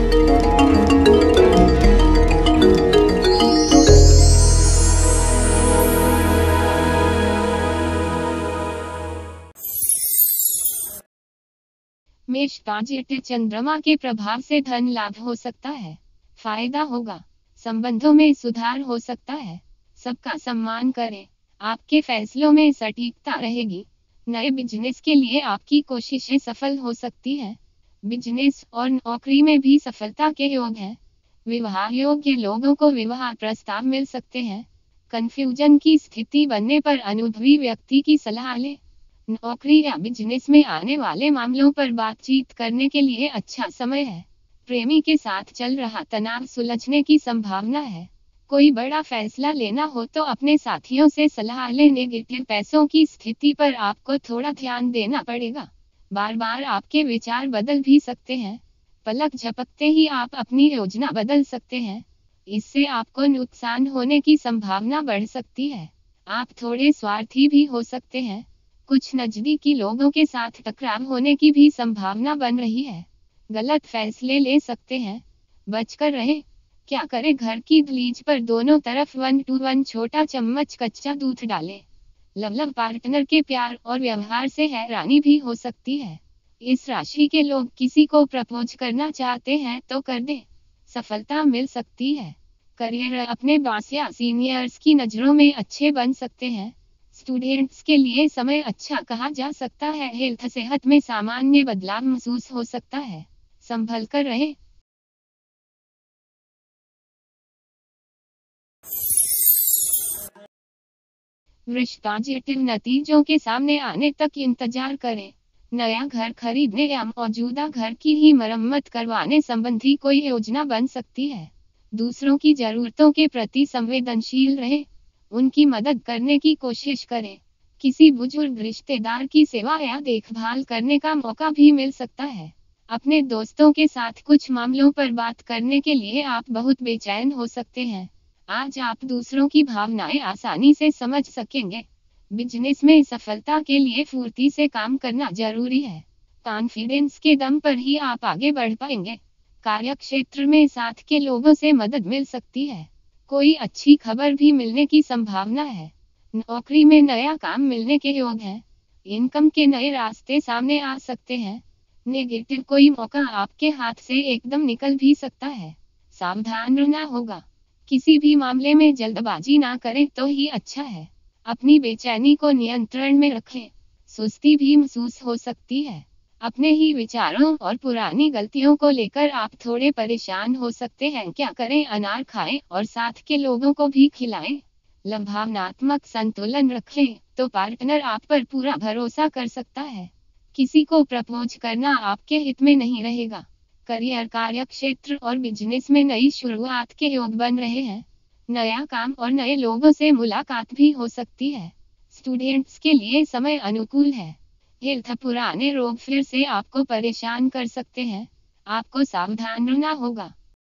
मेष पॉजिटिव, चंद्रमा के प्रभाव से धन लाभ हो सकता है, फायदा होगा, संबंधों में सुधार हो सकता है, सबका सम्मान करें, आपके फैसलों में सटीकता रहेगी, नए बिजनेस के लिए आपकी कोशिशें सफल हो सकती हैं, बिजनेस और नौकरी में भी सफलता के योग हैं, विवाह योग्य लोगों को विवाह प्रस्ताव मिल सकते हैं, कंफ्यूजन की स्थिति बनने पर अनुभवी व्यक्ति की सलाह लें, नौकरी या बिजनेस में आने वाले मामलों पर बातचीत करने के लिए अच्छा समय है, प्रेमी के साथ चल रहा तनाव सुलझने की संभावना है, कोई बड़ा फैसला लेना हो तो अपने साथियों से सलाह लें, नेगेटिव पैसों की स्थिति पर आपको थोड़ा ध्यान देना पड़ेगा, बार बार आपके विचार बदल भी सकते हैं, पलक झपकते ही आप अपनी योजना बदल सकते हैं, इससे आपको नुकसान होने की संभावना बढ़ सकती है, आप थोड़े स्वार्थी भी हो सकते हैं, कुछ नजदीकी लोगों के साथ टकराव होने की भी संभावना बन रही है, गलत फैसले ले सकते हैं, बचकर रहें, क्या करें, घर की दलीज पर दोनों तरफ 1 to 1 छोटा चम्मच कच्चा दूध डालें, लव पार्टनर के प्यार और व्यवहार से हैरानी भी हो सकती है, इस राशि के लोग किसी को प्रपोज करना चाहते हैं तो कर दें, सफलता मिल सकती है, करियर अपने बॉस या सीनियर्स की नज़रों में अच्छे बन सकते हैं, स्टूडेंट्स के लिए समय अच्छा कहा जा सकता है, हेल्थ सेहत में सामान्य बदलाव महसूस हो सकता है, संभल कर रहे। वृष पॉजिटिव, नतीजों के सामने आने तक इंतजार करें, नया घर खरीदने या मौजूदा घर की ही मरम्मत करवाने संबंधी कोई योजना बन सकती है, दूसरों की जरूरतों के प्रति संवेदनशील रहें, उनकी मदद करने की कोशिश करें, किसी बुजुर्ग रिश्तेदार की सेवा या देखभाल करने का मौका भी मिल सकता है, अपने दोस्तों के साथ कुछ मामलों पर बात करने के लिए आप बहुत बेचैन हो सकते हैं, आज आप दूसरों की भावनाएं आसानी से समझ सकेंगे, बिजनेस में सफलता के लिए फुर्ती से काम करना जरूरी है, कॉन्फिडेंस के दम पर ही आप आगे बढ़ पाएंगे, कार्यक्षेत्र में साथ के लोगों से मदद मिल सकती है, कोई अच्छी खबर भी मिलने की संभावना है, नौकरी में नया काम मिलने के योग हैं, इनकम के नए रास्ते सामने आ सकते हैं, नेगेटिव कोई मौका आपके हाथ से एकदम निकल भी सकता है, सावधान रहना होगा, किसी भी मामले में जल्दबाजी ना करें तो ही अच्छा है, अपनी बेचैनी को नियंत्रण में रखें, सुस्ती भी महसूस हो सकती है, अपने ही विचारों और पुरानी गलतियों को लेकर आप थोड़े परेशान हो सकते हैं, क्या करें, अनार खाएं और साथ के लोगों को भी खिलाएं, भावनात्मक संतुलन रखें तो पार्टनर आप पर पूरा भरोसा कर सकता है, किसी को प्रपोज करना आपके हित में नहीं रहेगा, करियर कार्यक्षेत्र और बिजनेस में नई शुरुआत के योग बन रहे हैं, नया काम और नए लोगों से मुलाकात भी हो सकती है, स्टूडेंट्स के लिए समय अनुकूल है, हेल्थ पुराने रोग फिर से आपको परेशान कर सकते हैं, आपको सावधान रहना होगा।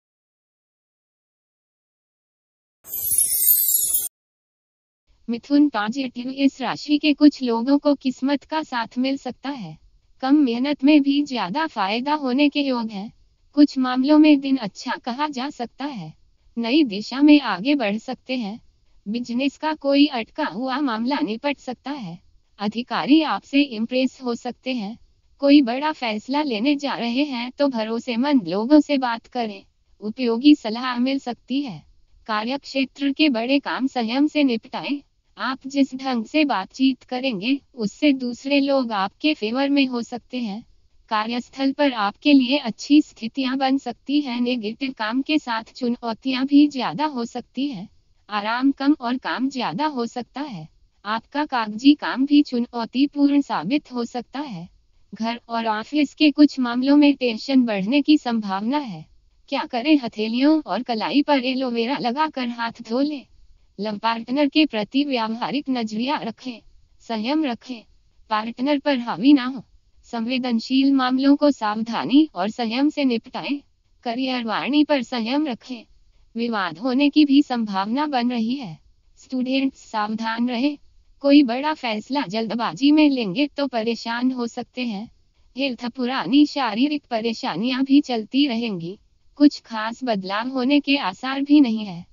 मिथुन पॉजिटिव, इस राशि के कुछ लोगों को किस्मत का साथ मिल सकता है, कम मेहनत में भी ज्यादा फायदा होने के योग हैं, कुछ मामलों में दिन अच्छा कहा जा सकता है, नई दिशा में आगे बढ़ सकते हैं, बिजनेस का कोई अटका हुआ मामला निपट सकता है, अधिकारी आपसे इम्प्रेस हो सकते हैं, कोई बड़ा फैसला लेने जा रहे हैं तो भरोसेमंद लोगों से बात करें, उपयोगी सलाह मिल सकती है, कार्यक्षेत्र के बड़े काम संयम से निपटाएं, आप जिस ढंग से बातचीत करेंगे उससे दूसरे लोग आपके फेवर में हो सकते हैं, कार्यस्थल पर आपके लिए अच्छी स्थितियां बन सकती हैं, नेगेटिव काम के साथ चुनौतियां भी ज्यादा हो सकती हैं, आराम कम और काम ज्यादा हो सकता है, आपका कागजी काम भी चुनौतीपूर्ण साबित हो सकता है, घर और ऑफिस के कुछ मामलों में टेंशन बढ़ने की संभावना है, क्या करें, हथेलियों और कलाई पर एलोवेरा लगाकर हाथ धो लें, लव पार्टनर के प्रति व्यावहारिक नजरिया रखें, संयम रखें, पार्टनर पर हावी ना हो, संवेदनशील मामलों को सावधानी और संयम से निपटाएं, करियर वाणी पर संयम रखें, विवाद होने की भी संभावना बन रही है, स्टूडेंट्स सावधान रहें, कोई बड़ा फैसला जल्दबाजी में लेंगे तो परेशान हो सकते हैं, हेल्थ पुरानी शारीरिक परेशानियां भी चलती रहेंगी, कुछ खास बदलाव होने के आसार भी नहीं है।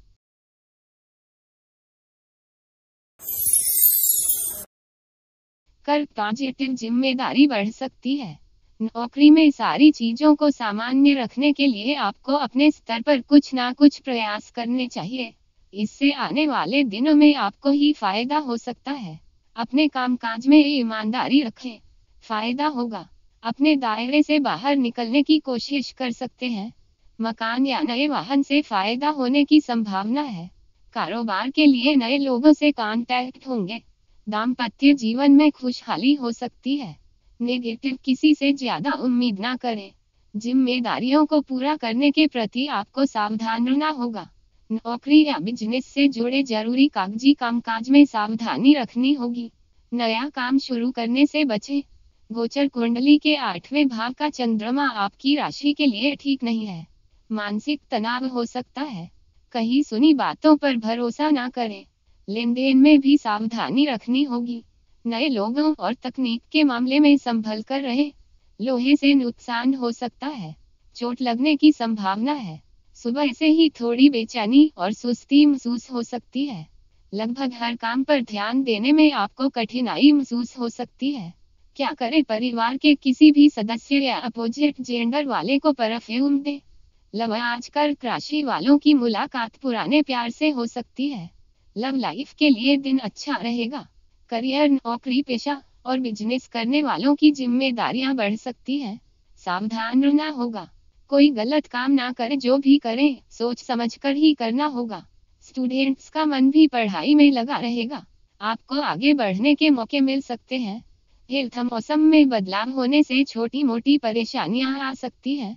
कर्क पॉजिटिव जिम्मेदारी बढ़ सकती है। नौकरी में सारी चीजों को सामान्य रखने के लिए आपको अपने स्तर पर कुछ ना कुछ प्रयास करने चाहिए। इससे आने वाले दिनों में आपको ही फायदा हो सकता है। अपने कामकाज में ईमानदारी रखें, फायदा होगा। अपने दायरे से बाहर निकलने की कोशिश कर सकते हैं। मकान या नए वाहन से फायदा होने की संभावना है। कारोबार के लिए नए लोगों से कांटेक्ट होंगे। दाम्पत्य जीवन में खुशहाली हो सकती है। नेगेटिव किसी से ज्यादा उम्मीद ना करें। जिम्मेदारियों को पूरा करने के प्रति आपको सावधान रहना होगा। नौकरी या बिजनेस से जुड़े जरूरी कागजी कामकाज में सावधानी रखनी होगी। नया काम शुरू करने से बचें। गोचर कुंडली के 8वें भाव का चंद्रमा आपकी राशि के लिए ठीक नहीं है। मानसिक तनाव हो सकता है। कहीं सुनी बातों पर भरोसा ना करें। लेन देन में भी सावधानी रखनी होगी। नए लोगों और तकनीक के मामले में संभल कर रहे। लोहे से नुकसान हो सकता है। चोट लगने की संभावना है। सुबह से ही थोड़ी बेचैनी और सुस्ती महसूस हो सकती है। लगभग हर काम पर ध्यान देने में आपको कठिनाई महसूस हो सकती है। क्या करें? परिवार के किसी भी सदस्य या अपोजिट जेंडर वाले को परफ्यूम दे। लव आज कर्क राशि वालों की मुलाकात पुराने प्यार से हो सकती है। लव लाइफ के लिए दिन अच्छा रहेगा। करियर, नौकरी पेशा और बिजनेस करने वालों की जिम्मेदारियां बढ़ सकती हैं। सावधान रहना होगा। कोई गलत काम ना करे। जो भी करें सोच समझकर ही करना होगा। स्टूडेंट्स का मन भी पढ़ाई में लगा रहेगा। आपको आगे बढ़ने के मौके मिल सकते हैं। हेल्थ, मौसम में बदलाव होने से छोटी मोटी परेशानियां आ सकती हैं।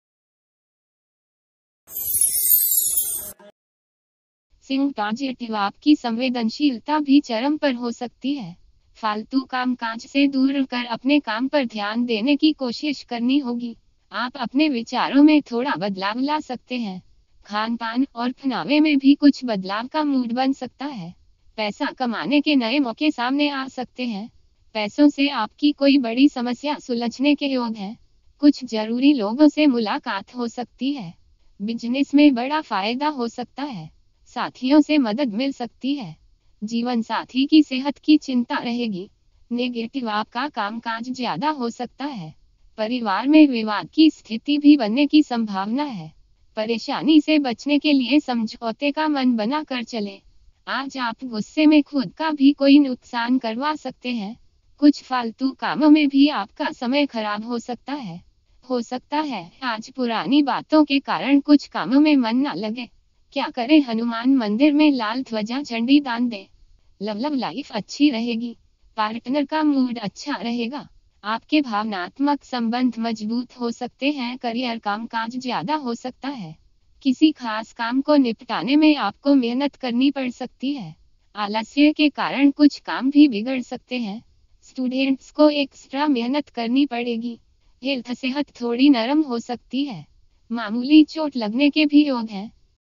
सिंह पॉजिटिव आपकी संवेदनशीलता भी चरम पर हो सकती है। फालतू कामकाज से दूर रहकर अपने काम पर ध्यान देने की कोशिश करनी होगी। आप अपने विचारों में थोड़ा बदलाव ला सकते हैं। खान पान और पहनावे में भी कुछ बदलाव का मूड बन सकता है। पैसा कमाने के नए मौके सामने आ सकते हैं। पैसों से आपकी कोई बड़ी समस्या सुलझने के योग है। कुछ जरूरी लोगों से मुलाकात हो सकती है। बिजनेस में बड़ा फायदा हो सकता है। साथियों से मदद मिल सकती है। जीवन साथी की सेहत की चिंता रहेगी। नेगेटिव आपका कामकाज ज्यादा हो सकता है। परिवार में विवाद की स्थिति भी बनने की संभावना है। परेशानी से बचने के लिए समझौते का मन बना कर चले। आज आप गुस्से में खुद का भी कोई नुकसान करवा सकते हैं। कुछ फालतू कामों में भी आपका समय खराब हो सकता है आज पुरानी बातों के कारण कुछ कामों में मन न लगे। क्या करें? हनुमान मंदिर में लाल ध्वजा झंडी दान दे। लव लाइफ अच्छी रहेगी। पार्टनर का मूड अच्छा रहेगा। आपके भावनात्मक संबंध मजबूत हो सकते हैं। करियर, कामकाज ज्यादा हो सकता है। किसी खास काम को निपटाने में आपको मेहनत करनी पड़ सकती है। आलस्य के कारण कुछ काम भी बिगड़ सकते हैं। स्टूडेंट्स को एक्स्ट्रा मेहनत करनी पड़ेगी। हेल्थ, सेहत थोड़ी नरम हो सकती है। मामूली चोट लगने के भी योग हैं।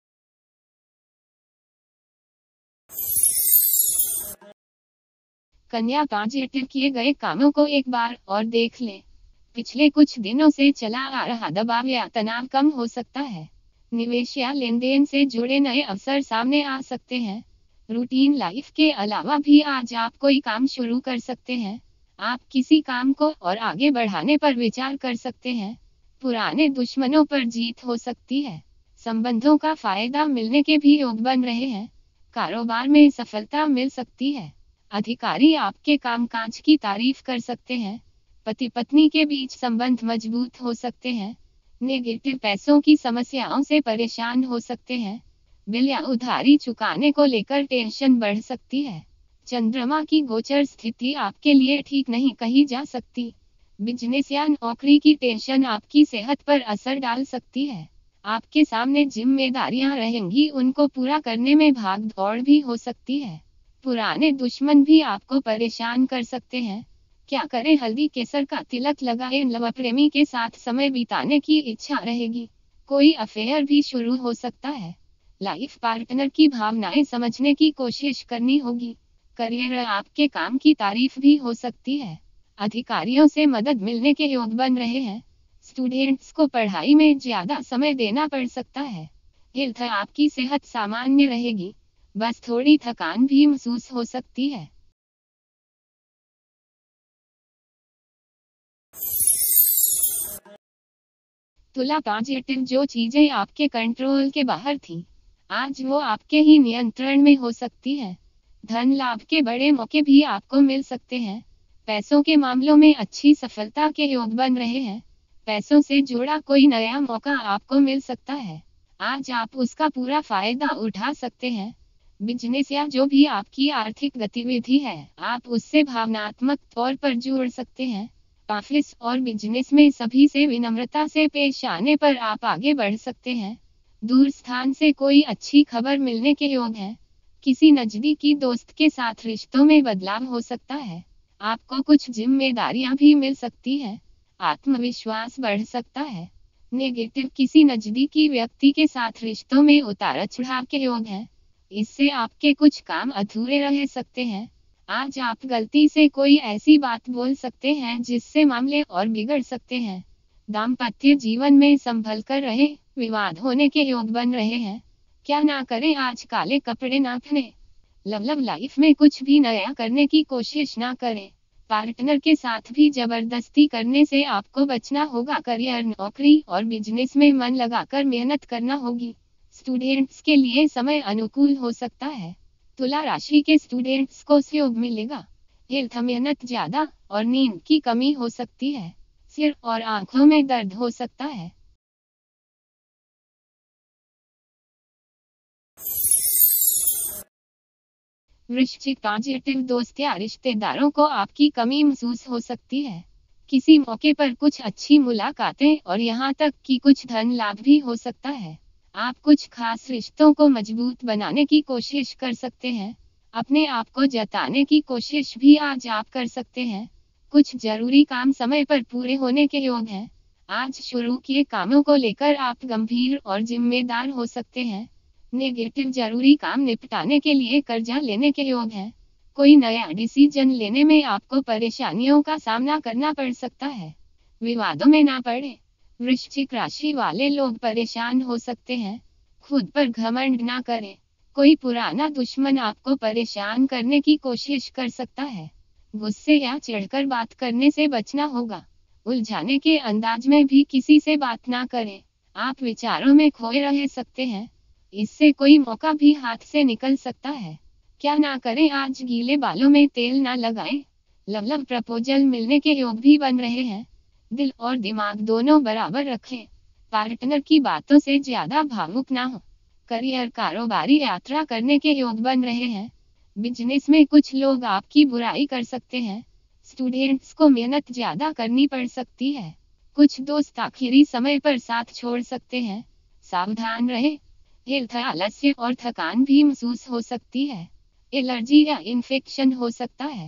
कन्या पॉजिटिव किए गए कामों को एक बार और देख लें। पिछले कुछ दिनों से चला आ रहा दबाव या तनाव कम हो सकता है। निवेश या लेन देन से जुड़े नए अवसर सामने आ सकते हैं। रूटीन लाइफ के अलावा भी आज आप कोई काम शुरू कर सकते हैं। आप किसी काम को और आगे बढ़ाने पर विचार कर सकते हैं। पुराने दुश्मनों पर जीत हो सकती है। संबंधों का फायदा मिलने के भी योग बन रहे हैं। कारोबार में सफलता मिल सकती है। अधिकारी आपके कामकाज की तारीफ कर सकते हैं। पति पत्नी के बीच संबंध मजबूत हो सकते हैं। नेगेटिव पैसों की समस्याओं से परेशान हो सकते हैं। बिल या उधारी चुकाने को लेकर टेंशन बढ़ सकती है। चंद्रमा की गोचर स्थिति आपके लिए ठीक नहीं कही जा सकती। बिजनेस या नौकरी की टेंशन आपकी सेहत पर असर डाल सकती है। आपके सामने जिम्मेदारियां रहेंगी, उनको पूरा करने में भाग दौड़ भी हो सकती है। पुराने दुश्मन भी आपको परेशान कर सकते हैं। क्या करें? हल्दी केसर का तिलक लगाएं। नव प्रेमी के साथ समय बिताने की इच्छा रहेगी। कोई अफेयर भी शुरू हो सकता है। लाइफ पार्टनर की भावनाएं समझने की कोशिश करनी होगी। करियर, आपके काम की तारीफ भी हो सकती है। अधिकारियों से मदद मिलने के योग बन रहे हैं। स्टूडेंट्स को पढ़ाई में ज्यादा समय देना पड़ सकता है। हेल्थ आपकी सेहत सामान्य रहेगी, बस थोड़ी थकान भी महसूस हो सकती है। तुला पॉजिटिव, जो चीजें आपके कंट्रोल के बाहर थी, आज वो आपके ही नियंत्रण में हो सकती है। धन लाभ के बड़े मौके भी आपको मिल सकते हैं। पैसों के मामलों में अच्छी सफलता के योग बन रहे हैं। पैसों से जुड़ा कोई नया मौका आपको मिल सकता है। आज आप उसका पूरा फायदा उठा सकते हैं। बिजनेस या जो भी आपकी आर्थिक गतिविधि है, आप उससे भावनात्मक तौर पर जुड़ सकते हैं। ऑफिस और बिजनेस में सभी से विनम्रता से पेश आने पर आप आगे बढ़ सकते हैं। दूर स्थान से कोई अच्छी खबर मिलने के योग हैं। किसी नजदीकी दोस्त के साथ रिश्तों में बदलाव हो सकता है। आपको कुछ जिम्मेदारियां भी मिल सकती हैं। आत्मविश्वास बढ़ सकता है। नेगेटिव, किसी नजदीकी व्यक्ति के साथ रिश्तों में उतार चढ़ाव के योग हैं। इससे आपके कुछ काम अधूरे रह सकते हैं। आज आप गलती से कोई ऐसी बात बोल सकते हैं जिससे मामले और बिगड़ सकते हैं। दाम्पत्य जीवन में संभल कर रहे, विवाद होने के योग बन रहे हैं। क्या ना करें, आज काले कपड़े ना पहने। लव लाइफ में कुछ भी नया करने की कोशिश ना करें। पार्टनर के साथ भी जबरदस्ती करने से आपको बचना होगा। करियर, नौकरी और बिजनेस में मन लगाकर मेहनत करना होगी। स्टूडेंट्स के लिए समय अनुकूल हो सकता है। तुला राशि के स्टूडेंट्स को सहयोग मिलेगा। हेल्थ, मेहनत ज्यादा और नींद की कमी हो सकती है। सिर और आंखों में दर्द हो सकता है। वृश्चिक, पॉजिटिव, दोस्त या रिश्तेदारों को आपकी कमी महसूस हो सकती है। किसी मौके पर कुछ अच्छी मुलाकातें और यहाँ तक कि कुछ धन लाभ भी हो सकता है। आप कुछ खास रिश्तों को मजबूत बनाने की कोशिश कर सकते हैं। अपने आप को जताने की कोशिश भी आज आप कर सकते हैं। कुछ जरूरी काम समय पर पूरे होने के योग हैं। आज शुरू किए कामों को लेकर आप गंभीर और जिम्मेदार हो सकते हैं। नेगेटिव, जरूरी काम निपटाने के लिए कर्जा लेने के योग हैं। कोई नया डिसीजन लेने में आपको परेशानियों का सामना करना पड़ सकता है। विवादों में ना पड़े। वृश्चिक राशि वाले लोग परेशान हो सकते हैं। खुद पर घमंड ना करें। कोई पुराना दुश्मन आपको परेशान करने की कोशिश कर सकता है। गुस्से या चिढ़कर बात करने से बचना होगा। उलझाने के अंदाज में भी किसी से बात ना करें। आप विचारों में खोए रह सकते हैं। इससे कोई मौका भी हाथ से निकल सकता है। क्या ना करें, आज गीले बालों में तेल ना लगाएं। लव प्रपोजल मिलने के योग भी बन रहे हैं। दिल और दिमाग दोनों बराबर रखें। पार्टनर की बातों से ज्यादा भावुक ना हो। करियर, कारोबारी यात्रा करने के योग बन रहे हैं। बिजनेस में कुछ लोग आपकी बुराई कर सकते हैं। स्टूडेंट्स को मेहनत ज्यादा करनी पड़ सकती है। कुछ दोस्त आखिरी समय पर साथ छोड़ सकते हैं। सावधान रहे। हेल्थ, आलस्य और थकान भी महसूस हो सकती है। एलर्जी या इन्फेक्शन हो सकता है।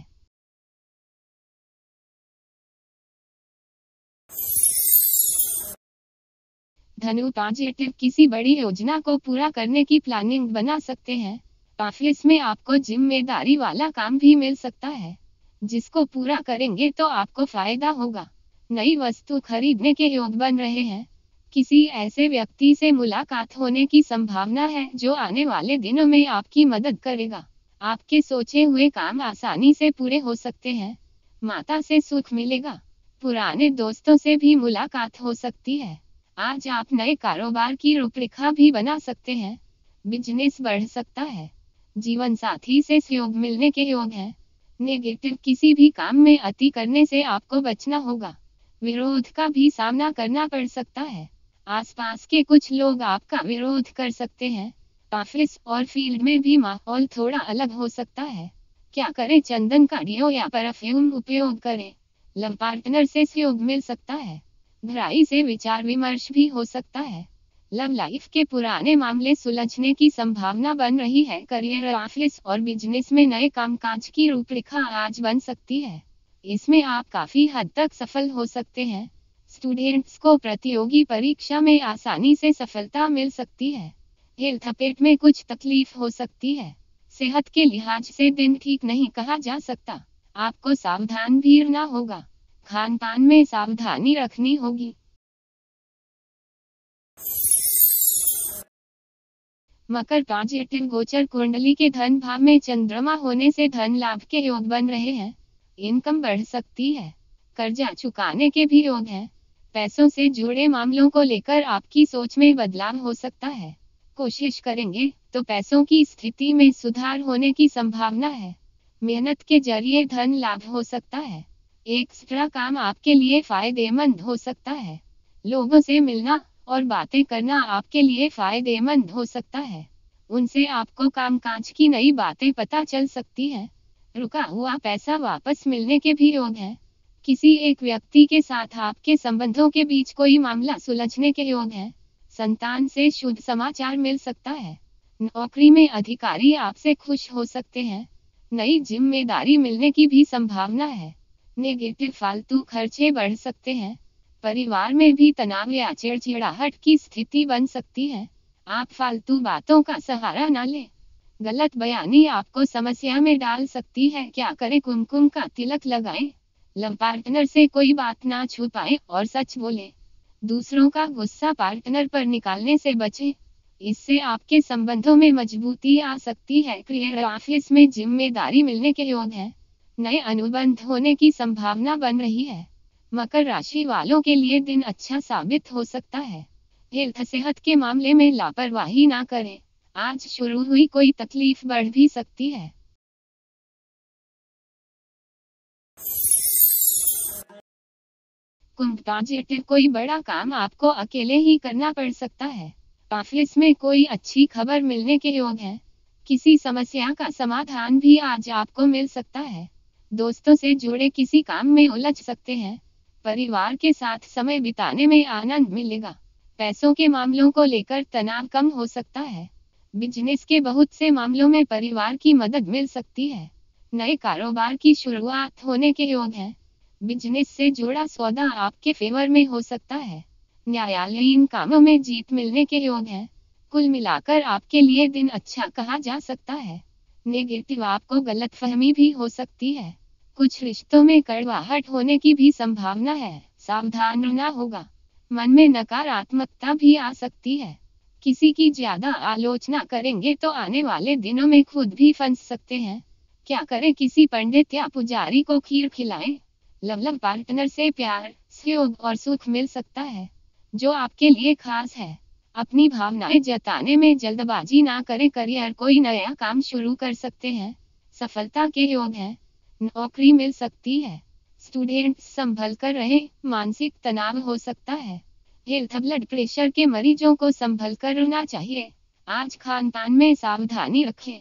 धनु, पॉजिटिव, किसी बड़ी योजना को पूरा करने की प्लानिंग बना सकते हैं। ऑफिस में आपको जिम्मेदारी वाला काम भी मिल सकता है, जिसको पूरा करेंगे तो आपको फायदा होगा। नई वस्तु खरीदने के योग बन रहे हैं। किसी ऐसे व्यक्ति से मुलाकात होने की संभावना है जो आने वाले दिनों में आपकी मदद करेगा। आपके सोचे हुए काम आसानी से पूरे हो सकते हैं। माता से सुख मिलेगा। पुराने दोस्तों से भी मुलाकात हो सकती है। आज आप नए कारोबार की रूपरेखा भी बना सकते हैं। बिजनेस बढ़ सकता है। जीवन साथी से सहयोग मिलने के योग हैं। नेगेटिव, किसी भी काम में अति करने से आपको बचना होगा। विरोध का भी सामना करना पड़ सकता है। आसपास के कुछ लोग आपका विरोध कर सकते हैं। ऑफिस और फील्ड में भी माहौल थोड़ा अलग हो सकता है। क्या करें, चंदन का डियो या परफ्यूम उपयोग करें। लव पार्टनर से सहयोग मिल सकता है। गहराई से विचार विमर्श भी हो सकता है। लव लाइफ के पुराने मामले सुलझने की संभावना बन रही है। करियर, ऑफिस और बिजनेस में नए कामकाज की रूपरेखा आज बन सकती है। इसमें आप काफी हद तक सफल हो सकते हैं। स्टूडेंट्स को प्रतियोगी परीक्षा में आसानी से सफलता मिल सकती है। हेल्थ, पेट में कुछ तकलीफ हो सकती है। सेहत के लिहाज से दिन ठीक नहीं कहा जा सकता। आपको सावधान भी रहना होगा। खान पान में सावधानी रखनी होगी। मकर ट्रांजिट गोचर कुंडली के धन भाव में चंद्रमा होने से धन लाभ के योग बन रहे हैं। इनकम बढ़ सकती है। कर्जा चुकाने के भी योग हैं। पैसों से जुड़े मामलों को लेकर आपकी सोच में बदलाव हो सकता है। कोशिश करेंगे तो पैसों की स्थिति में सुधार होने की संभावना है। मेहनत के जरिए धन लाभ हो सकता है। एक्स्ट्रा काम आपके लिए फायदेमंद हो सकता है। लोगों से मिलना और बातें करना आपके लिए फायदेमंद हो सकता है। उनसे आपको कामकाज की नई बातें पता चल सकती हैं। रुका हुआ पैसा वापस मिलने के भी योग हैं। किसी एक व्यक्ति के साथ आपके संबंधों के बीच कोई मामला सुलझने के योग हैं। संतान से शुभ समाचार मिल सकता है। नौकरी में अधिकारी आपसे खुश हो सकते हैं। नई जिम्मेदारी मिलने की भी संभावना है। नेगेटिव फालतू खर्चे बढ़ सकते हैं। परिवार में भी तनाव या चिड़चिड़ाहट की स्थिति बन सकती है। आप फालतू बातों का सहारा न लें। गलत बयानी आपको समस्या में डाल सकती है। क्या करें? कुमकुम का तिलक लगाएं। लव पार्टनर से कोई बात ना छुपाएं और सच बोलें। दूसरों का गुस्सा पार्टनर पर निकालने से बचें। इससे आपके संबंधों में मजबूती आ सकती है। करियर ऑफिस में जिम्मेदारी मिलने के योग हैं। नए अनुबंध होने की संभावना बन रही है। मकर राशि वालों के लिए दिन अच्छा साबित हो सकता है। हेल्थ सेहत के मामले में लापरवाही ना करें। आज शुरू हुई कोई तकलीफ बढ़ भी सकती है। कुंभ ट्रांजिट कोई बड़ा काम आपको अकेले ही करना पड़ सकता है। ऑफिस में कोई अच्छी खबर मिलने के योग हैं। किसी समस्या का समाधान भी आज आपको मिल सकता है। दोस्तों से जुड़े किसी काम में उलझ सकते हैं। परिवार के साथ समय बिताने में आनंद मिलेगा। पैसों के मामलों को लेकर तनाव कम हो सकता है। बिजनेस के बहुत से मामलों में परिवार की मदद मिल सकती है। नए कारोबार की शुरुआत होने के योग हैं। बिजनेस से जुड़ा सौदा आपके फेवर में हो सकता है। न्यायालयीन कामों में जीत मिलने के योग हैं। कुल मिलाकर आपके लिए दिन अच्छा कहा जा सकता है। नेगेटिव आपको गलतफहमी भी हो सकती है। कुछ रिश्तों में कड़वाहट होने की भी संभावना है। सावधान रहना होगा। मन में नकारात्मकता भी आ सकती है। किसी की ज्यादा आलोचना करेंगे तो आने वाले दिनों में खुद भी फंस सकते हैं। क्या करें? किसी पंडित या पुजारी को खीर खिलाएं। लव पार्टनर से प्यार, सहयोग और सुख मिल सकता है जो आपके लिए खास है। अपनी भावनाएं जताने में जल्दबाजी ना करें। करियर कोई नया काम शुरू कर सकते हैं। सफलता के योग हैं। नौकरी मिल सकती है। स्टूडेंट संभल कर रहे। मानसिक तनाव हो सकता है। हेल्थ ब्लड प्रेशर के मरीजों को संभल कर रहना चाहिए। आज खान पान में सावधानी रखें।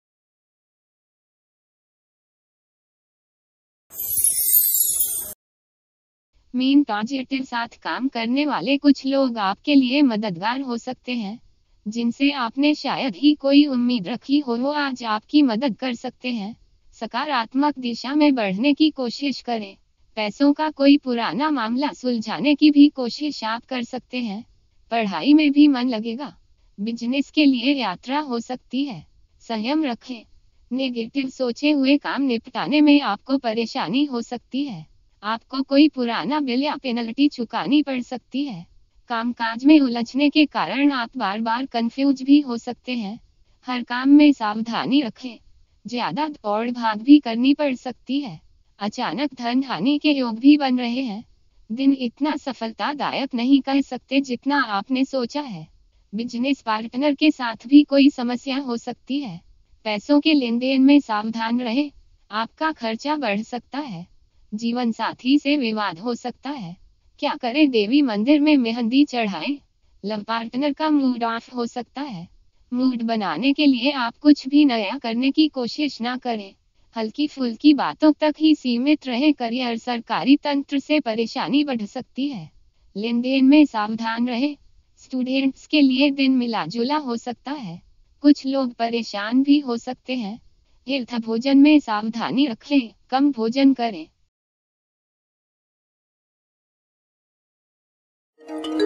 मीन ट्रांजिट साथ काम करने वाले कुछ लोग आपके लिए मददगार हो सकते हैं। जिनसे आपने शायद ही कोई उम्मीद रखी हो वो आज आपकी मदद कर सकते हैं। सकारात्मक दिशा में बढ़ने की कोशिश करें। पैसों का कोई पुराना मामला सुलझाने की भी कोशिश आप कर सकते हैं। पढ़ाई में भी मन लगेगा। बिजनेस के लिए यात्रा हो सकती है। संयम रखें। नेगेटिव सोचे हुए काम निपटाने में आपको परेशानी हो सकती है। आपको कोई पुराना बिल या पेनल्टी चुकानी पड़ सकती है। कामकाज में उलझने के कारण आप बार बार कंफ्यूज भी हो सकते हैं। हर काम में सावधानी रखें। ज्यादा दौड़ भाग भी करनी पड़ सकती है। अचानक धन हानि के योग भी बन रहे हैं। दिन इतना सफलतादायक नहीं कह सकते जितना आपने सोचा है। बिजनेस पार्टनर के साथ भी कोई समस्या हो सकती है। पैसों के लेन देन में सावधान रहें। आपका खर्चा बढ़ सकता है। जीवन साथी से विवाद हो सकता है। क्या करें? देवी मंदिर में मेहंदी चढ़ाएं। लव पार्टनर का मूड ऑफ हो सकता है। मूड बनाने के लिए आप कुछ भी नया करने की कोशिश ना करें। हल्की फुल्की बातों तक ही सीमित रहें। करियर सरकारी तंत्र से परेशानी बढ़ सकती है। लेन देन में सावधान रहें। स्टूडेंट्स के लिए दिन मिला जुला हो सकता है। कुछ लोग परेशान भी हो सकते हैं। हेल्थ भोजन में सावधानी रखें। कम भोजन करें।